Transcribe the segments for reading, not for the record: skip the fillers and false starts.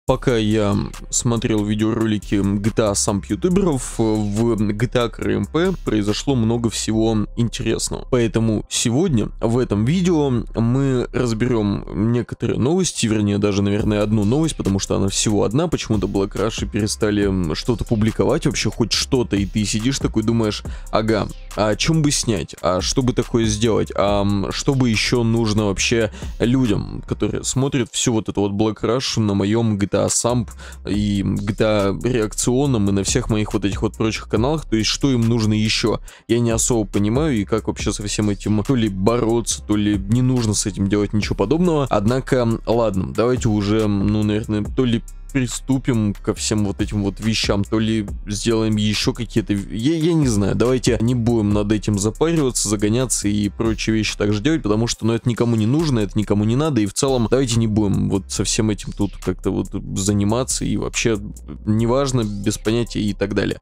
Пока я смотрел видеоролики GTA сам ютуберов, в GTA CRMP произошло много всего интересного. Поэтому сегодня в этом видео мы разберем некоторые новости, вернее даже, наверное, одну новость, потому что она всего одна. Почему-то Black Rush перестали что-то публиковать, вообще хоть что-то, и ты сидишь такой думаешь, ага, а о чем бы снять, а что бы такое сделать, а что бы еще нужно вообще людям, которые смотрят все вот это вот Black Rush на моем GTA Samp и GTA реакционном и на всех моих вот этих вот прочих каналах, то есть что им нужно еще, я не особо понимаю, и как вообще со всем этим то ли бороться, то ли не нужно с этим делать ничего подобного. Однако, ладно, давайте уже, наверное, то ли приступим ко всем вот этим вот вещам, то ли сделаем еще какие-то... Я не знаю, давайте не будем над этим запариваться, загоняться и прочие вещи также делать, потому что, это никому не нужно, это никому не надо, и в целом давайте не будем вот со всем этим тут как-то вот заниматься, и вообще неважно, без понятия и так далее.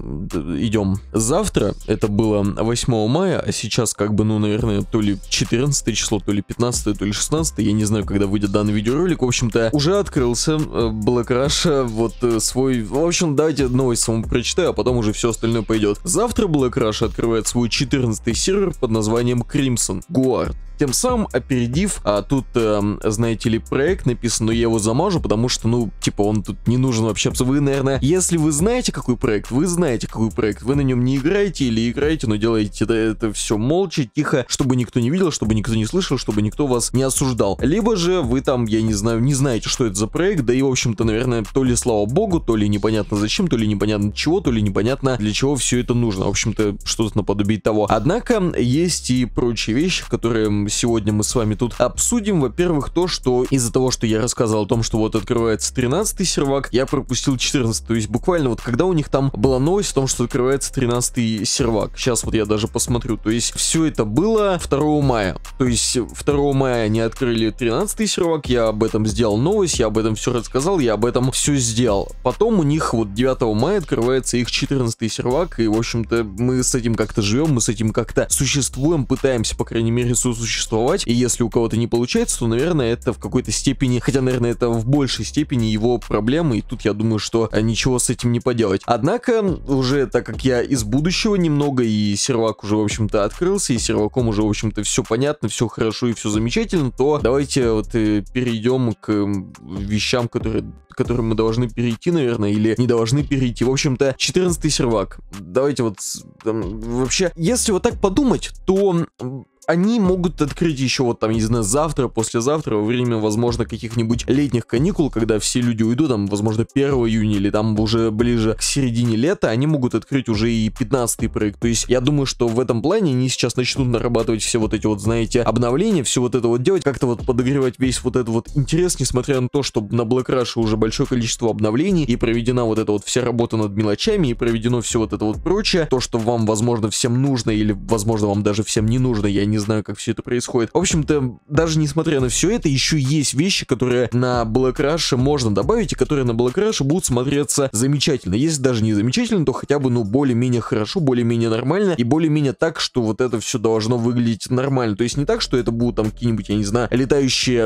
Идем. Завтра, это было 8 мая, а сейчас как бы, наверное, то ли 14 число, то ли 15, то ли 16, я не знаю, когда выйдет данный видеоролик, в общем-то, уже открылся Black Rush, вот свой... В общем, давайте новость саму прочитаю, а потом уже все остальное пойдет. Завтра Black Rush открывает свой 14-й сервер под названием Crimson Guard. Тем самым опередив, тут, знаете ли, проект написан, но я его замажу, потому что, он тут не нужен вообще. Вы, наверное, если вы знаете, какой проект, вы знаете, какой проект, вы на нем не играете или играете, но делаете это все молча, тихо, чтобы никто не видел, чтобы никто не слышал, чтобы никто вас не осуждал. Либо же вы там, я не знаю, не знаете, что это за проект, да и, в общем-то, наверное, то ли слава богу, то ли непонятно зачем, то ли непонятно чего, то ли непонятно для чего все это нужно. В общем-то, что-то наподобие того. Однако, есть и прочие вещи, которые сегодня мы с вами тут обсудим. Во-первых, то, что из-за того, что я рассказал о том, что вот открывается 13-й сервак, я пропустил 14-й. То есть буквально вот когда у них там была новость о том, что открывается 13-й сервак. Сейчас вот я даже посмотрю. То есть все это было 2 мая. То есть 2 мая они открыли 13-й сервак, я об этом сделал новость, я об этом все рассказал, я об этом все сделал. Потом у них вот 9 мая открывается их 14-й сервак, и в общем-то мы с этим как-то живем, мы с этим как-то существуем, пытаемся, по крайней мере, сосуществовать. И если у кого-то не получается, то, наверное, это в какой-то степени, хотя, наверное, это в большей степени его проблемы, и тут я думаю, что ничего с этим не поделать. Однако, уже так как я из будущего немного, и сервак уже, в общем-то, открылся, и серваком уже, в общем-то, все понятно, все хорошо и все замечательно, то давайте вот перейдем к вещам, которые мы должны перейти, наверное, или не должны перейти. В общем-то, 14-й сервак. Давайте вот вообще, если вот так подумать, то... Они могут открыть еще вот там, не знаю, завтра, послезавтра, во время, возможно, каких-нибудь летних каникул, когда все люди уйдут, там, возможно, 1 июня или там уже ближе к середине лета, они могут открыть уже и 15-й проект. То есть я думаю, что в этом плане они сейчас начнут нарабатывать все вот эти вот, знаете, обновления, все вот это вот делать, как-то вот подогревать весь вот этот вот интерес, несмотря на то, что на Black Rush уже большое количество обновлений, и проведена вот эта вот вся работа над мелочами, и проведено все вот это вот прочее, то, что вам, возможно, всем нужно, или, возможно, вам даже всем не нужно, я не знаю, как все это происходит. В общем-то, даже несмотря на все это, еще есть вещи, которые на Black Rush можно добавить, и которые на Black Rush будут смотреться замечательно. Если даже не замечательно, то хотя бы, более-менее хорошо, более-менее нормально, и более-менее так, что вот это все должно выглядеть нормально. То есть не так, что это будут там какие-нибудь, я не знаю, летающие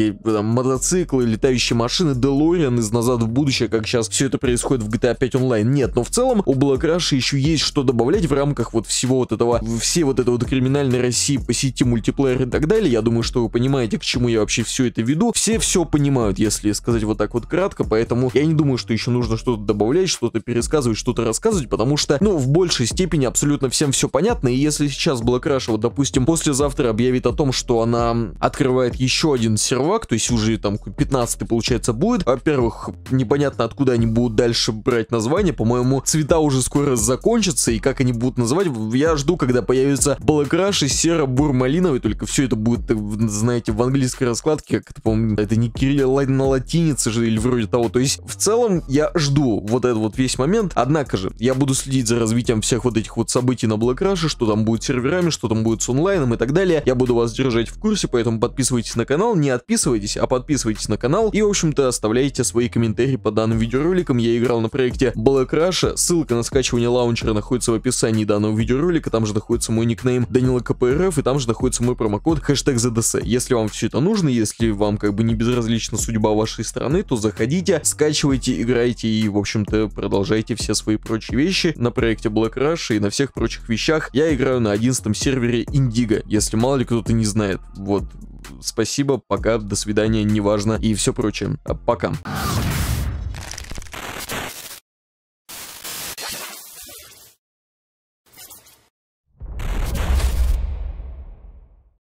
мотоциклы, летающие машины, DeLorean из «Назад в будущее», как сейчас все это происходит в GTA 5 онлайн. Нет, но в целом у Black Rush еще есть что добавлять в рамках вот всего вот этого, всей вот этой вот криминальной России по сети, мультиплеер и так далее. Я думаю, что вы понимаете, к чему я вообще все это веду. Все понимают, если сказать вот так вот кратко, поэтому я не думаю, что еще нужно что-то добавлять, что-то пересказывать, что-то рассказывать, потому что, в большей степени абсолютно всем все понятно, и если сейчас Black Rush, вот, допустим, послезавтра объявит о том, что она открывает еще один сервак, то есть уже там 15-й, получается, будет, во-первых, непонятно, откуда они будут дальше брать название, по-моему, цвета уже скоро закончатся, и как они будут называть, я жду, когда появится Black Rush и серо-бурмалиновый, только все это будет, знаете, в английской раскладке, как это, по-моему, это не Кирилл на латинице же, или вроде того. То есть, в целом, я жду вот этот вот весь момент, однако же, я буду следить за развитием всех вот этих вот событий на Black Rush, что там будет с серверами, что там будет с онлайном и так далее. Я буду вас держать в курсе, поэтому подписывайтесь на канал, не отписывайтесь, а подписывайтесь на канал, и, в общем-то, оставляйте свои комментарии по данным видеороликам. Я играл на проекте Black Rush, ссылка на скачивание лаунчера находится в описании данного видеоролика, там же находится мой никнейм Данила КПРФ, РФ, и там же находится мой промокод #ZDC. Если вам все это нужно, если вам как бы не безразлична судьба вашей страны, то заходите, скачивайте, играйте и, в общем-то, продолжайте все свои прочие вещи на проекте Black Rush и на всех прочих вещах. Я играю на 11 сервере Indigo, если мало ли кто-то не знает. Вот, спасибо, пока, до свидания, неважно и все прочее. Пока.